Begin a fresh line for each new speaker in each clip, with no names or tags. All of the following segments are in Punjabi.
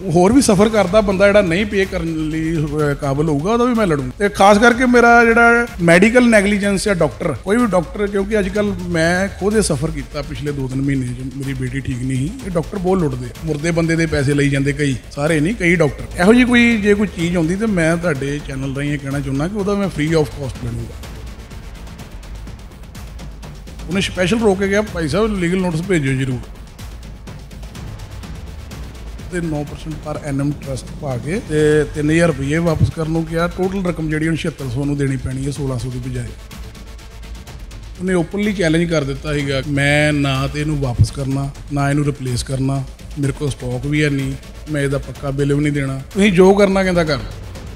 होर भी सफ़र करता बंदा जिहड़ा नहीं पे करने लई काबिल होगा ਉਹਦਾ भी मैं लड़ूँ ਤੇ खास करके मेरा ਜਿਹੜਾ मैडिकल नैगलीजेंस या डॉक्टर कोई भी डॉक्टर क्योंकि अजकल मैं खुद सफ़र किया पिछले 2-3 महीने मेरी बेटी ठीक नहीं ਸੀ डॉक्टर बहुत लुटते मुर्दे बंदे ਦੇ पैसे ਲਈ ਜਾਂਦੇ कई सारे नहीं कई डॉक्टर ਇਹੋ ਜਿਹੀ ਕੋਈ ਜੇ ਕੋਈ ਚੀਜ਼ ਆਉਂਦੀ ਤੇ ਮੈਂ ਤੁਹਾਡੇ ਚੈਨਲ ਰਾਹੀਂ ਇਹ ਕਹਿਣਾ ਚਾਹੁੰਦਾ ਕਿ ਉਹਦਾ ਮੈਂ फ्री ऑफ कॉस्ट लड़ूंगा। उन्हें स्पैशल रोक के गया भाई साहब लीगल नोटिस भेजो जरूर ਤੇ 9% ਪਰ ਐਨਮ ਟਰਸਟ ਪਾ ਕੇ ਤੇ 3000 ਰੁਪਏ ਵਾਪਸ ਕਰਨ ਨੂੰ ਕਿਹਾ। ਟੋਟਲ ਰਕਮ ਜਿਹੜੀ ਹੁਣ 7600 ਨੂੰ ਦੇਣੀ ਪੈਣੀ ਹੈ 1600 ਦੀ ਬਜਾਏ। ਉਹਨੇ ਓਪਨਲੀ ਚੈਲੰਜ ਕਰ ਦਿੱਤਾ ਸੀਗਾ ਮੈਂ ਨਾ ਤੇ ਇਹਨੂੰ ਵਾਪਸ ਕਰਨਾ ਨਾ ਇਹਨੂੰ ਰਿਪਲੇਸ ਕਰਨਾ, ਮੇਰੇ ਕੋਲ ਸਟਾਕ ਵੀ ਹੈ ਨਹੀਂ, ਮੈਂ ਇਹਦਾ ਪੱਕਾ ਬਿੱਲ ਵੀ ਨਹੀਂ ਦੇਣਾ, ਤੁਸੀਂ ਜੋ ਕਰਨਾ ਕਹਿੰਦਾ ਕਰ।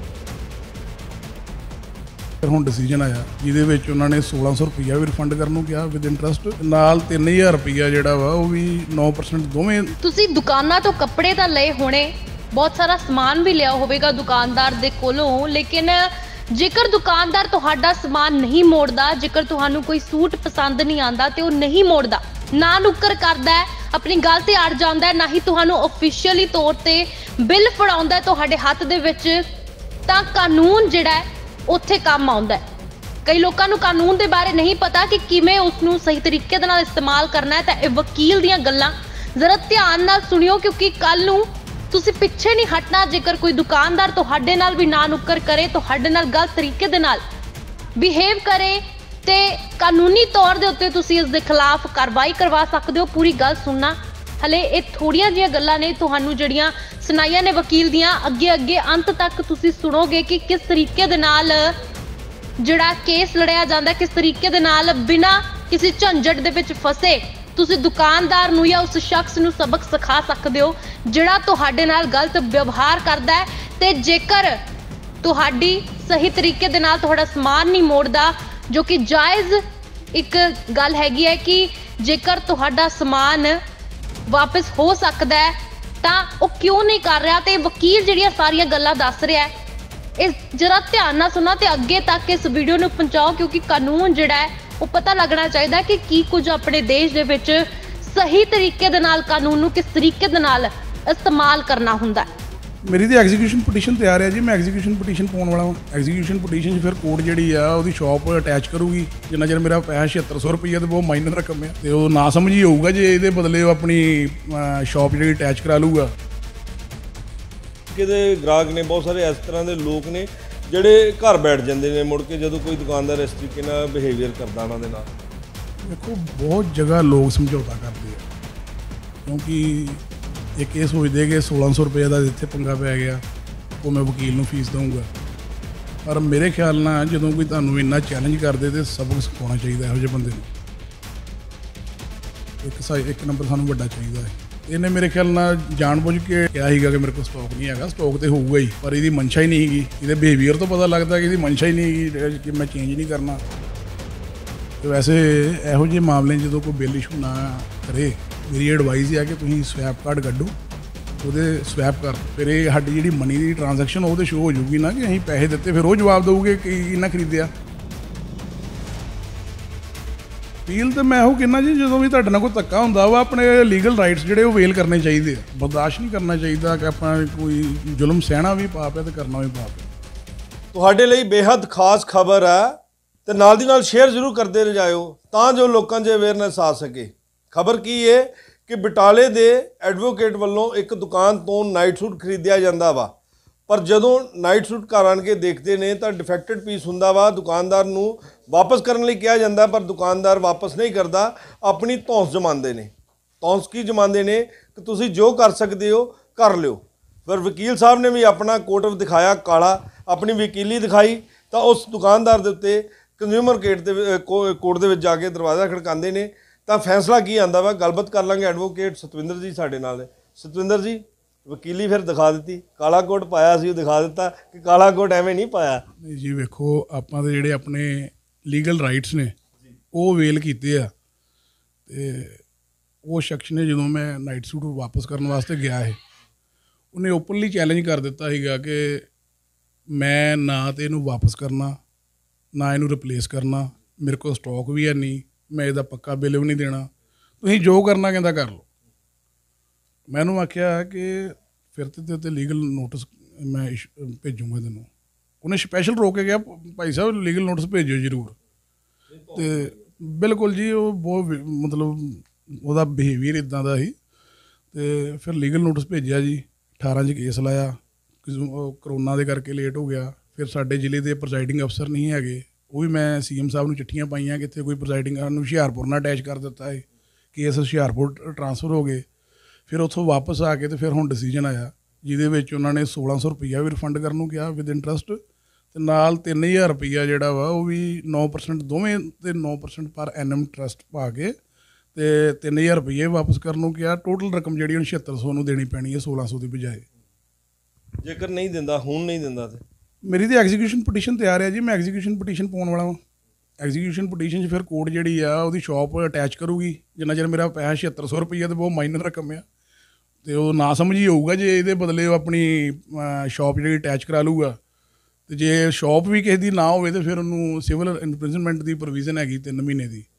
ਫਿਰ ਹੁਣ ਡਿਸੀਜਨ ਆਇਆ ਜਿਹਦੇ ਵਿੱਚ ਉਹਨਾਂ ਨੇ 1600 ਰੁਪਈਆ ਵੀ ਰਿਫੰਡ ਕਰਨ ਨੂੰ ਕਿਹਾ ਵਿਦ ਇੰਟਰਸਟ, ਨਾਲ 3000 ਰੁਪਈਆ ਜਿਹੜਾ ਵਾ ਉਹ ਵੀ 9% ਦੋਵੇਂ।
ਤੁਸੀਂ ਦੁਕਾਨਾਂ ਤੋਂ ਕੱਪੜੇ ਤਾਂ ਲਏ ਹੋਣੇ, ਬਹੁਤ ਸਾਰਾ ਸਮਾਨ ਵੀ ਲਿਆ ਹੋਵੇਗਾ ਦੁਕਾਨਦਾਰ ਦੇ ਕੋਲੋਂ, ਲੇਕਿਨ ਜੇਕਰ ਦੁਕਾਨਦਾਰ ਤੁਹਾਡਾ ਸਮਾਨ ਨਹੀਂ ਮੋੜਦਾ, ਜੇਕਰ ਤੁਹਾਨੂੰ ਕੋਈ ਸੂਟ ਪਸੰਦ ਨਹੀਂ ਆਉਂਦਾ ਤੇ ਉਹ ਨਹੀਂ ਮੋੜਦਾ, ਨਾ ਨੁੱਕਰ ਕਰਦਾ ਹੈ, ਆਪਣੀ ਗੱਲ ਤੇ ਅੜ ਜਾਂਦਾ ਹੈ, ਨਾ ਹੀ ਤੁਹਾਨੂੰ ਆਫੀਸ਼ੀਅਲੀ ਤੌਰ ਤੇ ਬਿੱਲ ਫੜਾਉਂਦਾ ਤੁਹਾਡੇ ਹੱਥ ਦੇ ਵਿੱਚ, ਤਾਂ ਕਾਨੂੰਨ ਜਿਹੜਾ ਹੈ ਉੱਥੇ ਕੰਮ ਆਉਂਦਾ ਹੈ। ਕਈ ਲੋਕਾਂ ਨੂੰ ਕਾਨੂੰਨ ਦੇ ਬਾਰੇ ਨਹੀਂ ਪਤਾ ਕਿ ਕਿਵੇਂ ਉਸ ਨੂੰ ਸਹੀ ਤਰੀਕੇ ਦੇ ਨਾਲ ਇਸਤੇਮਾਲ ਕਰਨਾ ਹੈ। ਤਾਂ ਇਹ ਵਕੀਲ ਦੀਆਂ ਗੱਲਾਂ ਜ਼ਰਾ ਧਿਆਨ ਨਾਲ ਸੁਣਿਓ, ਕਿਉਂਕਿ ਕੱਲ ਨੂੰ ਤੁਸੀਂ ਪਿੱਛੇ ਨਹੀਂ ਹਟਣਾ। ਜੇਕਰ ਕੋਈ ਦੁਕਾਨਦਾਰ ਤੁਹਾਡੇ ਨਾਲ ਵੀ ਨਾ ਨੁੱਕਰ ਕਰੇ, ਤੁਹਾਡੇ ਨਾਲ ਗਲਤ ਤਰੀਕੇ ਦੇ ਨਾਲ ਬਿਹੇਵ ਕਰੇ, ਤੇ ਕਾਨੂੰਨੀ ਤੌਰ ਦੇ ਉੱਤੇ ਤੁਸੀਂ ਇਸ ਦੇ ਖਿਲਾਫ ਕਾਰਵਾਈ ਕਰਵਾ ਸਕਦੇ ਹੋ। ਪੂਰੀ ਗੱਲ ਸੁਣਨਾ, ਹਲੇ ਇਹ ਥੋੜੀਆਂ ਜਿਹੀਆਂ ਗੱਲਾਂ ਨੇ ਤੁਹਾਨੂੰ ਜਿਹੜੀਆਂ ਸੁਣਾਈਆਂ ਨੇ ਵਕੀਲ ਦੀਆਂ, ਅੱਗੇ ਅੰਤ ਤੱਕ ਤੁਸੀਂ ਸੁਣੋਗੇ ਕਿ ਕਿਸ ਤਰੀਕੇ ਦੇ ਨਾਲ ਜਿਹੜਾ ਕੇਸ ਲੜਿਆ ਜਾਂਦਾ, ਕਿਸ ਤਰੀਕੇ ਦੇ ਨਾਲ ਬਿਨਾਂ ਕਿਸੇ ਝੰਜਟ ਦੇ ਵਿੱਚ ਫਸੇ ਤੁਸੀਂ ਦੁਕਾਨਦਾਰ ਨੂੰ ਜਾਂ ਉਸ ਸ਼ਖਸ ਨੂੰ ਸਬਕ ਸਿਖਾ ਸਕਦੇ ਹੋ ਜਿਹੜਾ ਤੁਹਾਡੇ ਨਾਲ ਗਲਤ ਵਿਵਹਾਰ ਕਰਦਾ ਹੈ। ਤੇ ਜੇਕਰ ਤੁਹਾਡੀ ਸਹੀ ਤਰੀਕੇ ਦੇ ਨਾਲ ਤੁਹਾਡਾ ਸਮਾਨ ਨਹੀਂ ਮੋੜਦਾ, ਜੋ ਕਿ ਜਾਇਜ਼ ਇੱਕ ਗੱਲ ਹੈਗੀ ਹੈ ਕਿ ਜੇਕਰ ਤੁਹਾਡਾ ਸਮਾਨ ਵਾਪਸ ਹੋ ਸਕਦਾ ਹੈ ਤਾਂ ਉਹ ਕਿਉਂ ਨਹੀਂ ਕਰ ਰਿਹਾ, ਤੇ ਵਕੀਲ ਜਿਹੜੀਆਂ ਸਾਰੀਆਂ ਗੱਲਾਂ ਦੱਸ ਰਿਹਾ ਹੈ, ਇਸ ਜਰਾ ਧਿਆਨ ਨਾਲ ਸੁਣਾ ਤੇ ਅੱਗੇ ਤੱਕ ਇਸ ਵੀਡੀਓ ਨੂੰ ਪਹੁੰਚਾਓ, ਕਿਉਂਕਿ ਕਾਨੂੰਨ ਜਿਹੜਾ ਹੈ ਉਹ ਪਤਾ ਲੱਗਣਾ ਚਾਹੀਦਾ ਕਿ ਕੀ ਕੁਝ ਆਪਣੇ ਦੇਸ਼ ਦੇ ਵਿੱਚ ਸਹੀ ਤਰੀਕੇ ਦੇ ਨਾਲ ਕਾਨੂੰਨ ਨੂੰ ਕਿਸ ਤਰੀਕੇ ਦੇ ਨਾਲ ਇਸਤੇਮਾਲ ਕਰਨਾ ਹੁੰਦਾ ਹੈ।
ਮੇਰੀ ਤਾਂ ਐਗਜ਼ੀਕਿਊਸ਼ਨ ਪਟੀਸ਼ਨ ਤਿਆਰ ਹੈ ਜੀ, ਮੈਂ ਐਗਜ਼ੀਕਿਊਸ਼ਨ ਪਟੀਸ਼ਨ ਪਾਉਣ ਵਾਲਾ ਹਾਂ। ਐਗਜ਼ੀਕਿਊਸ਼ਨ ਪਟੀਸ਼ਨ 'ਚ ਫਿਰ ਕੋਰਟ ਜਿਹੜੀ ਆ ਉਹਦੀ ਸ਼ਾਪ ਅਟੈਚ ਕਰੂਗੀ, ਜਿੰਨਾ ਚਿਰ ਮੇਰਾ ਪੈਸਾ 7600 ਰੁਪਈਆ ਤੇ ਬਹੁਤ ਮਾਈਨਰ ਰਕਮ ਹੈ, ਤੇ ਉਹ ਨਾ ਸਮਝ ਹੀ ਹੋਊਗਾ ਜੇ ਇਹਦੇ ਬਦਲੇ ਉਹ ਆਪਣੀ ਸ਼ਾਪ ਜਿਹੜੀ ਅਟੈਚ ਕਰਾ ਲੂਗਾ।
ਕਿਤੇ ਗ੍ਰਾਹਕ ਨੇ ਬਹੁਤ ਸਾਰੇ ਇਸ ਤਰ੍ਹਾਂ ਦੇ ਲੋਕ ਨੇ ਜਿਹੜੇ ਘਰ ਬੈਠ ਜਾਂਦੇ ਨੇ ਮੁੜ ਕੇ ਜਦੋਂ ਕੋਈ ਦੁਕਾਨਦਾਰ ਇਸ ਤਰੀਕੇ ਨਾਲ ਬਿਹੇਵੀਅਰ ਕਰਦਾ ਉਹਨਾਂ ਦੇ ਨਾਲ।
ਦੇਖੋ ਬਹੁਤ ਜਗ੍ਹਾ ਲੋਕ ਸਮਝੌਤਾ ਕਰਦੇ ਆ, ਕਿਉਂਕਿ ਇੱਕ ਇਹ ਸੋਚਦੇ ਕਿ 1600 ਰੁਪਏ ਦਾ ਇੱਥੇ ਪੰਗਾ ਪੈ ਗਿਆ, ਉਹ ਮੈਂ ਵਕੀਲ ਨੂੰ ਫੀਸ ਦਊਂਗਾ। ਪਰ ਮੇਰੇ ਖਿਆਲ ਨਾਲ ਜਦੋਂ ਕੋਈ ਤੁਹਾਨੂੰ ਇੰਨਾ ਚੈਲੰਜ ਕਰਦੇ ਤੇ ਸਬਕ ਸਿਖਾਉਣਾ ਚਾਹੀਦਾ ਇਹੋ ਜਿਹੇ ਬੰਦੇ ਨੂੰ। ਇੱਕ ਨੰਬਰ ਸਾਨੂੰ ਵੱਡਾ ਚਾਹੀਦਾ ਹੈ। ਇਹਨੇ ਮੇਰੇ ਖਿਆਲ ਨਾਲ ਜਾਣਬੁੱਝ ਕੇ ਕਿਹਾ ਸੀਗਾ ਕਿ ਮੇਰੇ ਕੋਲ ਸਟਾਕ ਨਹੀਂ ਹੈਗਾ, ਸਟਾਕ ਤੇ ਹੋਊਗਾ ਹੀ, ਪਰ ਇਹਦੀ ਮਨਸ਼ਾ ਹੀ ਨਹੀਂ ਹੈਗੀ। ਇਹਦੇ ਬਿਹੇਵੀਅਰ ਤੋਂ ਪਤਾ ਲੱਗਦਾ ਕਿ ਇਹਦੀ ਮਨਸ਼ਾ ਹੀ ਨਹੀਂ ਹੈਗੀ ਕਿ ਮੈਂ ਚੇਂਜ ਨਹੀਂ ਕਰਨਾ। ਤੇ ਵੈਸੇ ਇਹੋ ਜਿਹੇ ਮਾਮਲੇ ਜਦੋਂ ਕੋਈ ਬਿੱਲ ਇਸ਼ੂ ਨਾ ਕਰੇ, ਮੇਰੀ ਐਡਵਾਈਸ ਇਹ ਹੈ ਕਿ ਤੁਸੀਂ ਸਵੈਪ ਕਾਰਡ ਕੱਢੋ, ਉਹਦੇ ਸਵੈਪ ਕਰ, ਫਿਰ ਇਹ ਸਾਡੀ ਜਿਹੜੀ ਮਨੀ ਦੀ ਟ੍ਰਾਂਜੈਕਸ਼ਨ ਉਹਦੇ ਸ਼ੋ ਹੋ ਜਾਊਗੀ ਨਾ ਕਿ ਅਸੀਂ ਪੈਸੇ ਦਿੱਤੇ, ਫਿਰ ਉਹ ਜਵਾਬ ਦਊਗੇ ਕਿ ਇਹਨਾਂ ਖਰੀਦਿਆ। ਅਪੀਲ ਤਾਂ ਮੈਂ ਇਹੋ ਕਹਿੰਦਾ ਜੀ, ਜਦੋਂ ਵੀ ਤੁਹਾਡੇ ਨਾਲ ਕੋਈ ਧੱਕਾ ਹੁੰਦਾ ਵਾ, ਆਪਣੇ ਲੀਗਲ ਰਾਈਟਸ ਜਿਹੜੇ ਉਹ ਵੇਲ ਕਰਨੇ ਚਾਹੀਦੇ ਆ। ਬਰਦਾਸ਼ਤ ਨਹੀਂ ਕਰਨਾ ਚਾਹੀਦਾ ਕਿ ਆਪਾਂ ਕੋਈ ਜ਼ੁਲਮ ਸਹਿਣਾ ਵੀ ਪਾਪ ਹੈ ਤੇ ਕਰਨਾ ਵੀ ਪਾਪ ਹੈ।
ਤੁਹਾਡੇ ਲਈ ਬੇहद ਖਾਸ ਖਬਰ ਹੈ ਤੇ ਨਾਲ ਦੀ ਨਾਲ ਸ਼ੇਅਰ ਜ਼ਰੂਰ ਕਰਦੇ ਰਜਾਇਓ ਤਾਂ ਜੋ ਲੋਕਾਂ 'ਚ ਅਵੇਅਰਨੈਸ ਆ ਸਕੇ। ਖਬਰ ਕੀ ਹੈ ਕਿ ਬਟਾਲੇ ਦੇ ਐਡਵੋਕੇਟ ਵੱਲੋਂ ਇੱਕ ਦੁਕਾਨ ਤੋਂ ਨਾਈਟ ਸੂਟ ਖਰੀਦਿਆ ਜਾਂਦਾ ਵਾ, ਪਰ ਜਦੋਂ ਨਾਈਟ ਸੂਟ ਘਰ ਆਣ ਕੇ ਦੇਖਦੇ ਨੇ ਤਾਂ ਡਿਫੈਕਟਡ ਪੀਸ ਹੁੰਦਾ ਵਾ। ਦੁਕਾਨਦਾਰ ਨੂੰ ਵਾਪਸ ਕਰਨ ਲਈ ਕਿਹਾ ਜਾਂਦਾ, ਪਰ ਦੁਕਾਨਦਾਰ ਵਾਪਸ ਨਹੀਂ ਕਰਦਾ, ਆਪਣੀ ਧੌਂਸ ਜਮਾਉਂਦੇ ਨੇ। ਧੌਂਸ ਕੀ ਜਮਾਉਂਦੇ ਨੇ ਕਿ ਤੁਸੀਂ ਜੋ ਕਰ ਸਕਦੇ ਹੋ ਕਰ ਲਿਓ। ਫਿਰ ਵਕੀਲ ਸਾਹਿਬ ਨੇ ਵੀ ਆਪਣਾ ਕੋਟ ਦਿਖਾਇਆ ਕਾਲਾ, ਆਪਣੀ ਵਕੀਲੀ ਦਿਖਾਈ, ਤਾਂ ਉਸ ਦੁਕਾਨਦਾਰ ਦੇ ਉੱਤੇ ਕੰਜ਼ਿਊਮਰ ਕੋਰਟ ਦੇ ਵਿੱਚ ਜਾ ਕੇ ਦਰਵਾਜ਼ਾ ਖੜਕਾਉਂਦੇ ਨੇ। ਤਾਂ ਫੈਸਲਾ ਕੀ ਆਉਂਦਾ ਵਾ, ਗੱਲਬਾਤ ਕਰ ਲਾਂਗੇ। ਐਡਵੋਕੇਟ ਸਤਵਿੰਦਰ ਜੀ ਸਾਡੇ ਨਾਲ ਨੇ। ਸਤਵਿੰਦਰ ਜੀ, ਵਕੀਲੀ ਫਿਰ ਦਿਖਾ ਦਿੱਤੀ, ਕਾਲਾ ਕੋਟ ਪਾਇਆ ਸੀ ਉਹ ਦਿਖਾ ਦਿੱਤਾ ਕਿ ਕਾਲਾ ਕੋਟ ਐਵੇਂ ਨਹੀਂ ਪਾਇਆ।
ਨਹੀਂ ਜੀ, ਵੇਖੋ ਆਪਾਂ ਦੇ ਜਿਹੜੇ ਆਪਣੇ ਲੀਗਲ ਰਾਈਟਸ ਨੇ ਉਹ ਵੇਲ ਕੀਤੇ ਆ। ਤੇ ਉਹ ਸ਼ਖਸ ਨੇ ਜਦੋਂ ਮੈਂ ਨਾਈਟ ਸੂਟ ਵਾਪਸ ਕਰਨ ਵਾਸਤੇ ਗਿਆ ਹੈ, ਉਹਨੇ ਓਪਨਲੀ ਚੈਲੰਜ ਕਰ ਦਿੱਤਾ ਸੀਗਾ ਕਿ ਮੈਂ ਨਾ ਤਾਂ ਇਹਨੂੰ ਵਾਪਸ ਕਰਨਾ ਨਾ ਇਹਨੂੰ ਰਿਪਲੇਸ ਕਰਨਾ, ਮੇਰੇ ਕੋਲ ਸਟਾਕ ਵੀ ਹੈ ਨਹੀਂ, ਮੈਂ ਇਹਦਾ ਪੱਕਾ ਬਿੱਲ ਵੀ ਨਹੀਂ ਦੇਣਾ, ਤੁਸੀਂ ਜੋ ਕਰਨਾ ਕਹਿੰਦਾ ਕਰ ਲਓ। ਮੈਂ ਉਹਨੂੰ ਆਖਿਆ ਕਿ ਫਿਰ ਤੇ ਉੱਤੇ ਲੀਗਲ ਨੋਟਿਸ ਮੈਂ ਭੇਜੂੰਗਾ ਤੈਨੂੰ। ਉਹਨੇ ਸਪੈਸ਼ਲ ਰੋਕ ਕੇ ਗਿਆ, ਭਾਈ ਸਾਹਿਬ ਲੀਗਲ ਨੋਟਿਸ ਭੇਜਿਓ ਜ਼ਰੂਰ। ਤੇ ਬਿਲਕੁਲ ਜੀ, ਉਹ ਬਹੁਤ ਮਤਲਬ ਉਹਦਾ ਬਿਹੇਵੀਅਰ ਇੱਦਾਂ ਦਾ ਸੀ। ਤੇ ਫਿਰ ਲੀਗਲ ਨੋਟਿਸ ਭੇਜਿਆ ਜੀ, 18 'ਚ ਕੇਸ ਲਾਇਆ। ਕਰੋਨਾ ਦੇ ਕਰਕੇ ਲੇਟ ਹੋ ਗਿਆ। ਫਿਰ ਸਾਡੇ ਜ਼ਿਲ੍ਹੇ ਦੇ ਪ੍ਰੈਜ਼ਾਈਡਿੰਗ ਅਫਸਰ ਨਹੀਂ ਹੈਗੇ, ਉਹ ਵੀ ਮੈਂ ਸੀਐਮ ਸਾਹਿਬ ਨੂੰ ਚਿੱਠੀਆਂ ਪਾਈਆਂ ਕਿ ਇੱਥੇ ਕੋਈ ਪ੍ਰੈਜ਼ਾਈਡਿੰਗ ਨੂੰ ਹੁਸ਼ਿਆਰਪੁਰ ਨਾਲ ਅਟੈਚ ਕਰ ਦਿੱਤਾ ਹੈ, ਕੇਸ ਹੁਸ਼ਿਆਰਪੁਰ ਟਰਾਂਸਫਰ ਹੋ ਗਏ। ਫਿਰ ਉੱਥੋਂ ਵਾਪਸ ਆ ਕੇ ਤੇ ਫਿਰ ਹੁਣ ਡਿਸੀਜਨ ਆਇਆ ਜਿਹਦੇ ਵਿੱਚ ਉਹਨਾਂ ਨੇ 1600 ਰੁਪਈਆ ਵੀ ਰਿਫੰਡ ਕਰਨ ਨੂੰ ਕਿਹਾ ਵਿਦ ਇੰਟਰਸਟ, ਤੇ ਨਾਲ 3000 ਰੁਪਈਆ ਜਿਹੜਾ ਵਾ ਉਹ ਵੀ 9% ਦੋਵੇਂ ਤੇ 9% ਪਰ ਐਨਮ ਇੰਟਰਸਟ ਪਾ ਕੇ ਤੇ 3000 ਰੁਪਈਏ ਵਾਪਸ ਕਰਨ ਨੂੰ ਕਿਹਾ। ਟੋਟਲ ਰਕਮ ਜਿਹੜੀ ਹੁਣ 7600 ਨੂੰ ਦੇਣੀ ਪੈਣੀ ਹੈ 1600 ਦੀ ਬਜਾਏ।
ਜੇਕਰ ਨਹੀਂ ਦਿੰਦਾ, ਹੁਣ ਨਹੀਂ ਦਿੰਦਾ ਤੇ
ਮੇਰੀ ਤਾਂ ਐਗਜ਼ੀਕਿਊਸ਼ਨ ਪਟੀਸ਼ਨ ਤਿਆਰ ਹੈ ਜੀ, ਮੈਂ ਐਗਜ਼ੀਕਿਊਸ਼ਨ ਪਟੀਸ਼ਨ ਪਾਉਣ ਵਾਲਾ ਵਾਂ। ਐਗਜ਼ੀਕਿਊਸ਼ਨ ਪਟੀਸ਼ਨ 'ਚ ਫਿਰ ਕੋਰਟ ਜਿਹੜੀ ਆ ਉਹਦੀ ਸ਼ਾਪ ਅਟੈਚ ਕਰੂਗੀ। ਜਿੰਨਾ ਚਿਰ ਮੇਰਾ ਪੈਸਾ 7600 ਰੁਪਈਆ ਤੇ ਬਹੁਤ ਮਾਈਨਰ ਰਕਮ ਆ, ਤੇ ਉਹ ਨਾ ਸਮਝ ਹੀ ਹੋਊਗਾ ਜੇ ਇਹਦੇ ਬਦਲੇ ਉਹ ਆਪਣੀ ਸ਼ਾਪ ਜਿਹੜੀ ਅਟੈਚ ਕਰਾ ਲੂਗਾ। ਤੇ ਜੇ ਸ਼ਾਪ ਵੀ ਕਿਸੇ ਦੀ ਨਾ ਹੋਵੇ ਤੇ ਫਿਰ ਉਹਨੂੰ ਸਿਵਲ ਇੰਪ੍ਰਿਜ਼ਨਮੈਂਟ ਦੀ ਪ੍ਰੋਵੀਜ਼ਨ ਹੈਗੀ 3 ਮਹੀਨੇ ਦੀ।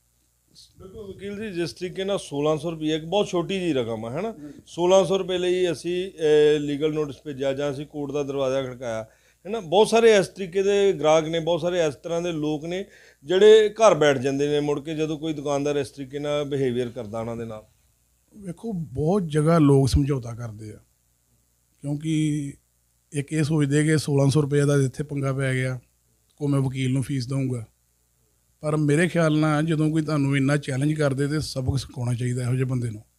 ਬਿਲਕੁਲ ਵਕੀਲ ਜੀ, ਜਿਸ ਤਰੀਕੇ ਨਾਲ 1600 ਰੁਪਏ ਇੱਕ ਬਹੁਤ ਛੋਟੀ ਜੀ ਰਕਮ ਹੈ ਨਾ, 1600 ਰੁਪਏ ਲਈ ਅਸੀਂ ਲੀਗਲ ਨੋਟਿਸ ਭੇਜਿਆ ਜਾਂ ਅਸੀਂ ਕੋਰਟ ਦਾ ਦਰਵਾਜ਼ਾ ਖੜਕਾਇਆ ਹੈ ਨਾ। ਬਹੁਤ ਸਾਰੇ ਇਸ ਤਰੀਕੇ ਦੇ ਗ੍ਰਾਹਕ ਨੇ, ਬਹੁਤ ਸਾਰੇ ਇਸ ਤਰ੍ਹਾਂ ਦੇ ਲੋਕ ਨੇ ਜਿਹੜੇ ਘਰ ਬੈਠ ਜਾਂਦੇ ਨੇ ਮੁੜ ਕੇ ਜਦੋਂ ਕੋਈ ਦੁਕਾਨਦਾਰ ਇਸ ਤਰੀਕੇ ਨਾਲ ਬਿਹੇਵੀਅਰ ਕਰਦਾ ਉਹਨਾਂ ਦੇ ਨਾਲ।
ਵੇਖੋ ਬਹੁਤ ਜਗ੍ਹਾ ਲੋਕ ਸਮਝੌਤਾ ਕਰਦੇ ਆ, ਕਿਉਂਕਿ ਇੱਕ ਇਹ ਸੋਚਦੇ ਕਿ 1600 ਰੁਪਏ ਦਾ ਇੱਥੇ ਪੰਗਾ ਪੈ ਗਿਆ, ਕੋ ਮੈਂ ਵਕੀਲ ਨੂੰ ਫੀਸ ਦਊਂਗਾ। ਪਰ ਮੇਰੇ ਖਿਆਲ ਨਾਲ ਜਦੋਂ ਕੋਈ ਤੁਹਾਨੂੰ ਇੰਨਾ ਚੈਲੰਜ ਕਰਦੇ ਤੇ ਸਬਕ ਸਿਖਾਉਣਾ ਚਾਹੀਦਾ ਇਹੋ ਜਿਹੇ ਬੰਦੇ ਨੂੰ।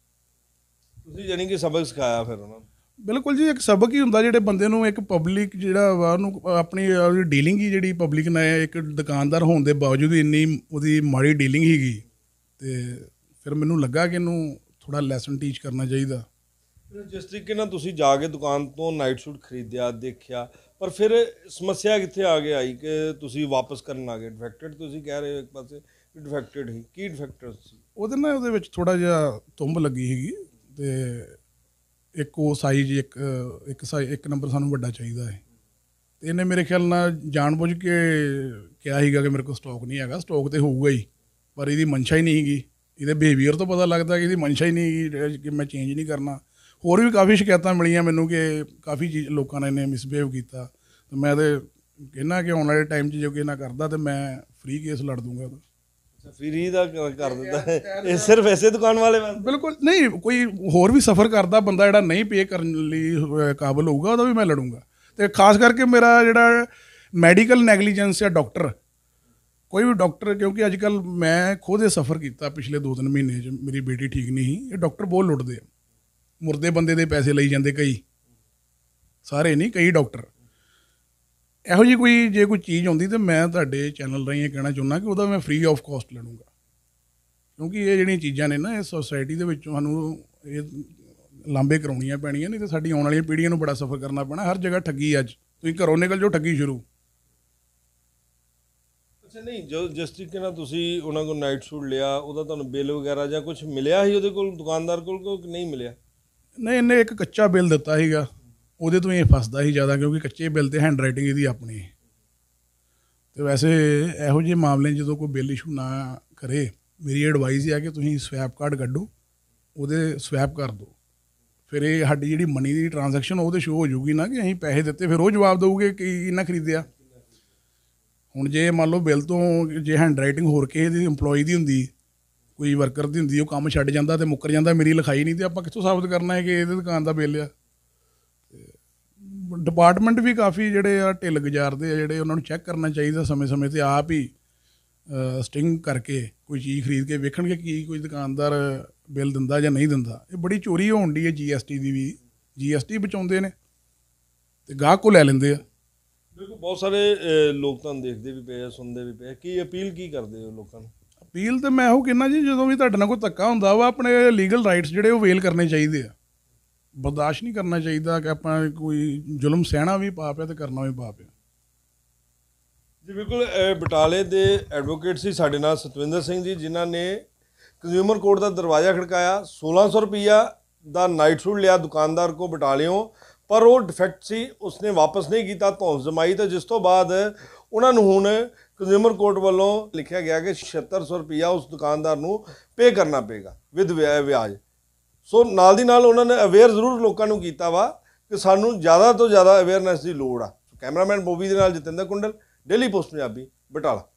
ਤੁਸੀਂ ਜਾਣੀ ਕਿ ਸਬਕ ਸਿਖਾਇਆ ਫਿਰ ਉਹਨਾਂ ਨੂੰ?
ਬਿਲਕੁਲ ਜੀ, ਇੱਕ ਸਬਕ ਹੀ ਹੁੰਦਾ ਜਿਹੜੇ ਬੰਦੇ ਨੂੰ, ਇੱਕ ਪਬਲਿਕ ਜਿਹੜਾ ਵਾ ਉਹਨੂੰ ਆਪਣੀ ਡੀਲਿੰਗ ਹੀ ਜਿਹੜੀ ਪਬਲਿਕ ਨਾਲ, ਇੱਕ ਦੁਕਾਨਦਾਰ ਹੋਣ ਦੇ ਬਾਵਜੂਦ ਇੰਨੀ ਉਹਦੀ ਮਾੜੀ ਡੀਲਿੰਗ ਸੀਗੀ। ਤੇ ਫਿਰ ਮੈਨੂੰ ਲੱਗਾ ਕਿ ਇਹਨੂੰ ਥੋੜ੍ਹਾ ਲੈਸਨ ਟੀਚ ਕਰਨਾ ਚਾਹੀਦਾ।
ਜਿਸ ਤਰੀਕੇ ਨਾਲ ਤੁਸੀਂ ਜਾ ਕੇ ਦੁਕਾਨ ਤੋਂ ਨਾਈਟ ਸੂਟ ਖਰੀਦਿਆ, ਦੇਖਿਆ, ਪਰ ਫਿਰ ਸਮੱਸਿਆ ਕਿੱਥੇ ਆ ਕੇ ਆਈ ਕਿ ਤੁਸੀਂ ਵਾਪਸ ਕਰਨ ਆ ਗਏ? ਡਿਫੈਕਟਡ ਤੁਸੀਂ ਕਹਿ ਰਹੇ ਹੋ ਇੱਕ ਪਾਸੇ, ਡਿਫੈਕਟਡ ਹੀ ਕੀ ਡਿਫੈਕਟਡ ਸੀ?
ਉਹਦੇ ਵਿੱਚ ਥੋੜ੍ਹਾ ਜਿਹਾ ਤੁੰਬ ਲੱਗੀ ਸੀਗੀ, ਤੇ ਇੱਕ ਉਹ ਸਾਈਜ਼ ਇੱਕ ਨੰਬਰ ਸਾਨੂੰ ਵੱਡਾ ਚਾਹੀਦਾ ਹੈ। ਤੇ ਇਹਨੇ ਮੇਰੇ ਖਿਆਲ ਨਾਲ ਜਾਣਬੁੱਝ ਕੇ ਕਿਹਾ ਸੀਗਾ ਕਿ ਮੇਰੇ ਕੋਲ ਸਟਾਕ ਨਹੀਂ ਹੈਗਾ। ਸਟਾਕ ਤੇ ਹੋਊਗਾ ਹੀ, ਪਰ ਇਹਦੀ ਮਨਸ਼ਾ ਹੀ ਨਹੀਂ ਸੀਗੀ। ਇਹਦੇ ਬਿਹੇਵੀਅਰ ਤੋਂ ਪਤਾ ਲੱਗਦਾ ਕਿ ਇਹਦੀ ਮਨਸ਼ਾ ਹੀ ਨਹੀਂ ਹੈਗੀ ਕਿ ਮੈਂ ਚੇਂਜ ਨਹੀਂ ਕਰਨਾ। ਹੋਰ ਵੀ ਕਾफ़ੀ ਸ਼ਿਕਾਇਤਾਂ ਮਿਲੀਆਂ ਮੈਨੂੰ ਕਿ ਕਾफ़ੀ ਲੋਕਾਂ ਨੇ ਇਹਨੇ ਮਿਸਬਿਹੇਵ ਕੀਤਾ। ਤੇ ਮੈਂ ਤਾਂ ਕਹਿੰਦਾ ਕਿ ਆਉਣ ਵਾਲੇ ਟਾਈਮ 'ਚ ਜੇ ਕੋਈ ਨਾ ਕਰਦਾ ਤਾਂ ਮੈਂ ਫ੍ਰੀ ਕੇਸ ਲੜ ਦੂੰਗਾ।
ਫ੍ਰੀ ਦਾ ਕਰ ਦਿੱਤਾ ਇਹ ਸਿਰਫ ਐਸੇ ਦੁਕਾਨ ਵਾਲੇ?
ਬਿਲਕੁਲ ਨਹੀਂ, ਕੋਈ ਹੋਰ ਵੀ ਸਫ਼ਰ ਕਰਦਾ ਬੰਦਾ ਜਿਹੜਾ ਨਹੀਂ ਪੇ ਕਰਨ ਲਈ ਕਾਬਲ ਹੋਊਗਾ ਉਹਦਾ ਵੀ ਮੈਂ ਲੜੂੰਗਾ। ਅਤੇ ਖਾਸ ਕਰਕੇ ਮੇਰਾ ਜਿਹੜਾ ਮੈਡੀਕਲ ਨੈਗਲੀਜੈਂਸ ਹੈ, ਡਾਕਟਰ, ਕੋਈ ਵੀ ਡਾਕਟਰ, ਕਿਉਂਕਿ ਅੱਜ ਕੱਲ੍ਹ ਮੈਂ ਖੁਦ ਇਹ ਸਫ਼ਰ ਕੀਤਾ ਪਿਛਲੇ 2-3 ਮਹੀਨੇ 'ਚ, ਮੇਰੀ ਬੇਟੀ ਠੀਕ ਨਹੀਂ ਸੀ। ਇਹ ਡਾਕਟਰ ਬਹੁਤ ਲੁੱਟਦੇ ਆ, ਮੁਰਦੇ ਬੰਦੇ ਦੇ ਪੈਸੇ ਲਈ ਜਾਂਦੇ, ਕਈ, ਸਾਰੇ ਨਹੀਂ, ਕਈ ਡਾਕਟਰ। ਇਹੋ ਜਿਹੀ ਜੇ ਕੋਈ ਚੀਜ਼ ਆਉਂਦੀ ਤਾਂ ਮੈਂ ਤੁਹਾਡੇ ਚੈਨਲ ਰਾਹੀਂ ਇਹ ਕਹਿਣਾ ਚਾਹੁੰਦਾ ਕਿ ਉਹਦਾ ਮੈਂ ਫ੍ਰੀ ਆਫ ਕਾਸਟ ਲੜੂੰਗਾ, ਕਿਉਂਕਿ ਇਹ ਜਿਹੜੀਆਂ ਚੀਜ਼ਾਂ ਨੇ ਨਾ, ਇਹ ਸੋਸਾਇਟੀ ਦੇ ਵਿੱਚੋਂ ਸਾਨੂੰ ਇਹ ਲਾਂਭੇ ਕਰਾਉਣੀਆਂ ਪੈਣੀਆਂ, ਨਹੀਂ ਤਾਂ ਸਾਡੀ ਆਉਣ ਵਾਲੀਆਂ ਪੀੜ੍ਹੀਆਂ ਨੂੰ ਬੜਾ ਸਫ਼ਰ ਕਰਨਾ ਪੈਣਾ। ਹਰ ਜਗ੍ਹਾ ਠੱਗੀ, ਅੱਜ ਤੁਸੀਂ ਘਰੋਂ ਨਿਕਲ ਜਾਓ ਠੱਗੀ ਸ਼ੁਰੂ।
ਅੱਛਾ, ਨਹੀਂ ਜੋ ਜਿਸ ਤਰੀਕੇ ਨਾਲ ਤੁਸੀਂ ਉਹਨਾਂ ਕੋਲ ਨਾਈਟ ਸੂਟ ਲਿਆ, ਉਹਦਾ ਤੁਹਾਨੂੰ ਬਿੱਲ ਵਗੈਰਾ ਜਾਂ ਕੁਝ ਮਿਲਿਆ ਸੀ ਉਹਦੇ ਕੋਲ, ਦੁਕਾਨਦਾਰ ਕੋਲ, ਕਿ ਨਹੀਂ ਮਿਲਿਆ?
ਨਹੀਂ, ਇਹਨੇ ਇੱਕ ਕੱਚਾ ਬਿੱਲ ਦਿੱਤਾ ਸੀਗਾ, ਉਹਦੇ ਤੋਂ ਇਹ ਫਸਦਾ ਸੀ ਜ਼ਿਆਦਾ, ਕਿਉਂਕਿ ਕੱਚੇ ਬਿੱਲ 'ਤੇ ਹੈਂਡ ਰਾਈਟਿੰਗ ਇਹਦੀ ਆਪਣੀ। ਅਤੇ ਵੈਸੇ ਇਹੋ ਜਿਹੇ ਮਾਮਲੇ ਜਦੋਂ ਕੋਈ ਬਿੱਲ ਇਸ਼ੂ ਨਾ ਕਰੇ, ਮੇਰੀ ਐਡਵਾਈਸ ਇਹ ਹੈ ਕਿ ਤੁਸੀਂ ਸਵੈਪ ਕਾਰਡ ਕੱਢੋ, ਉਹਦੇ ਸਵੈਪ ਕਰ ਦਿਓ। ਫਿਰ ਇਹ ਸਾਡੀ ਜਿਹੜੀ ਮਨੀ ਦੀ ਟ੍ਰਾਂਜੈਕਸ਼ਨ ਉਹਦੇ ਸ਼ੋ ਹੋ ਜਾਊਗੀ ਨਾ ਕਿ ਅਸੀਂ ਪੈਸੇ ਦਿੱਤੇ, ਫਿਰ ਉਹ ਜਵਾਬ ਦਊਗੇ ਕਿ ਇਹਨਾਂ ਖਰੀਦਿਆ। ਹੁਣ ਜੇ ਮੰਨ ਲਓ ਬਿੱਲ ਤੋਂ ਜੇ ਹੈਂਡ ਰਾਈਟਿੰਗ ਹੋਰ ਕਿਸੇ ਦੀ ਇੰਪਲੋਈ ਦੀ ਹੁੰਦੀ, ਕੋਈ ਵਰਕਰ ਦੀ ਹੁੰਦੀ, ਉਹ ਕੰਮ ਛੱਡ ਜਾਂਦਾ ਅਤੇ ਮੁੱਕਰ ਜਾਂਦਾ, ਮੇਰੀ ਲਿਖਾਈ ਨਹੀਂ, ਅਤੇ ਆਪਾਂ ਕਿੱਥੋਂ ਸਾਬਤ ਕਰਨਾ ਹੈ ਕਿ ਇਹਦੇ ਦੁਕਾਨ ਦਾ ਬਿੱਲ ਆ? ਡਿਪਾਰਟਮੈਂਟ ਵੀ ਕਾਫੀ ਜਿਹੜੇ ਆ ਢਿੱਲ ਗੁਜ਼ਾਰਦੇ ਆ, ਜਿਹੜੇ ਉਹਨਾਂ ਨੂੰ ਚੈੱਕ ਕਰਨਾ ਚਾਹੀਦਾ ਸਮੇਂ-ਸਮੇਂ 'ਤੇ, ਆਪ ਹੀ ਸਟਿੰਗ ਕਰਕੇ ਕੋਈ ਚੀਜ਼ ਖਰੀਦ ਕੇ ਵੇਖਣਗੇ ਕਿ ਕੋਈ ਦੁਕਾਨਦਾਰ ਬਿੱਲ ਦਿੰਦਾ ਜਾਂ ਨਹੀਂ ਦਿੰਦਾ। ਇਹ ਬੜੀ ਚੋਰੀ ਹੋਣ ਡਈ ਹੈ GST ਦੀ ਵੀ, GST ਬਚਾਉਂਦੇ ਨੇ ਅਤੇ ਗਾਹਕ ਕੋ ਲੈ ਲੈਂਦੇ ਆ।
ਬਿਲਕੁਲ, ਬਹੁਤ ਸਾਰੇ ਲੋਕ ਤੁਹਾਨੂੰ ਦੇਖਦੇ ਵੀ ਪਏ ਆ, ਸੁਣਦੇ ਵੀ ਪਏ। ਕੀ ਅਪੀਲ ਕੀ ਕਰਦੇ ਹੋ ਲੋਕਾਂ ਨੂੰ?
ਅਪੀਲ ਤਾਂ ਮੈਂ ਇਹੋ ਕਹਿੰਦਾ ਜੀ, ਜਦੋਂ ਵੀ ਤੁਹਾਡੇ ਨਾਲ ਕੋਈ ਧੱਕਾ ਹੁੰਦਾ ਵਾ, ਆਪਣੇ ਲੀਗਲ ਰਾਈਟਸ ਜਿਹੜੇ ਉਹ ਵੇਲ ਕਰਨੇ ਚਾਹੀਦੇ ਆ। ਬਰਦਾਸ਼ਤ ਨਹੀਂ ਕਰਨਾ ਚਾਹੀਦਾ ਕਿ ਆਪਾਂ ਕੋਈ ਜ਼ੁਲਮ ਸਹਿਣਾ ਵੀ ਪਾਪ ਹੈ ਅਤੇ ਕਰਨਾ ਵੀ ਪਾਪ ਹੈ।
ਜੀ ਬਿਲਕੁਲ, ਬਟਾਲੇ ਦੇ ਐਡਵੋਕੇਟ ਸੀ ਸਾਡੇ ਨਾਲ ਸਤਵਿੰਦਰ ਸਿੰਘ ਜੀ, ਜਿਨ੍ਹਾਂ ਨੇ ਕੰਜ਼ਿਊਮਰ ਕੋਰਟ ਦਾ ਦਰਵਾਜ਼ਾ ਖੜਕਾਇਆ। 1600 ਰੁਪਈਆ ਦਾ ਨਾਈਟ ਸੂਟ ਲਿਆ ਦੁਕਾਨਦਾਰ ਕੋ ਬਟਾਲਿਓਂ, ਪਰ ਉਹ ਡਿਫੈਕਟ ਸੀ, ਉਸਨੇ ਵਾਪਸ ਨਹੀਂ ਕੀਤਾ, ਧੌਂਸ ਜਮਾਈ। ਤਾਂ ਜਿਸ ਤੋਂ ਬਾਅਦ ਉਹਨਾਂ ਨੂੰ ਹੁਣ ਕੰਜ਼ਿਊਮਰ ਕੋਰਟ ਵੱਲੋਂ ਲਿਖਿਆ ਗਿਆ ਕਿ 7600 ਰੁਪਈਆ ਉਸ ਦੁਕਾਨਦਾਰ ਨੂੰ ਪੇ ਕਰਨਾ ਪਏਗਾ ਵਿਦ ਵਿਆਜ। ਸੋ ਨਾਲ ਦੀ ਨਾਲ ਉਹਨਾਂ ਨੇ ਅਵੇਅਰ ਜ਼ਰੂਰ ਲੋਕਾਂ ਨੂੰ ਕੀਤਾ ਵਾ ਕਿ ਸਾਨੂੰ ਜ਼ਿਆਦਾ ਤੋਂ ਜ਼ਿਆਦਾ ਅਵੇਅਰਨੈਸ ਦੀ ਲੋੜ ਆ। ਕੈਮਰਾਮੈਨ ਬੋਬੀ ਦੇ ਨਾਲ ਜਤਿੰਦਰ ਕੁੰਡਲ, ਡੇਲੀ ਪੋਸਟ ਪੰਜਾਬੀ, ਬਟਾਲਾ।